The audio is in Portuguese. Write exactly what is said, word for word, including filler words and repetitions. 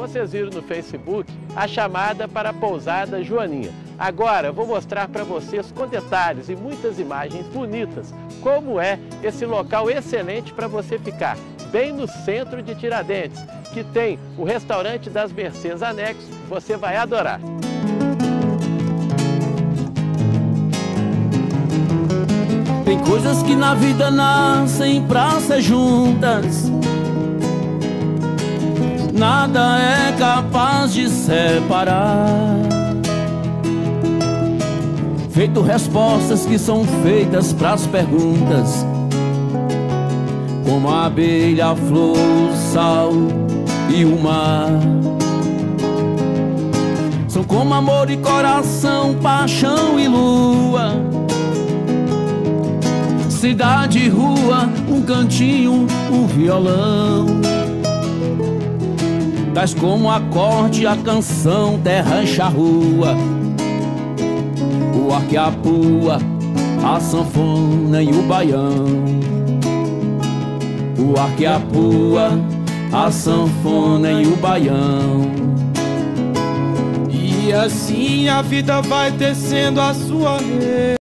Vocês viram no Facebook a chamada para a pousada Joaninha. Agora eu vou mostrar para vocês com detalhes e muitas imagens bonitas como é esse local excelente para você ficar bem no centro de Tiradentes, que tem o restaurante das Mercês anexo, você vai adorar. Tem coisas que na vida nascem pra ser juntas, nada é capaz de separar. Feito respostas que são feitas pras perguntas, como a abelha, a flor, o sal e o mar. São como amor e coração, paixão e lua, cidade e rua, um cantinho, um violão. Tais como o acorde, a canção, terra e charrua, o arco e a pua, a sanfona e o baião. O arco e a pua, a sanfona e o baião. E assim a vida vai tecendo a sua rede.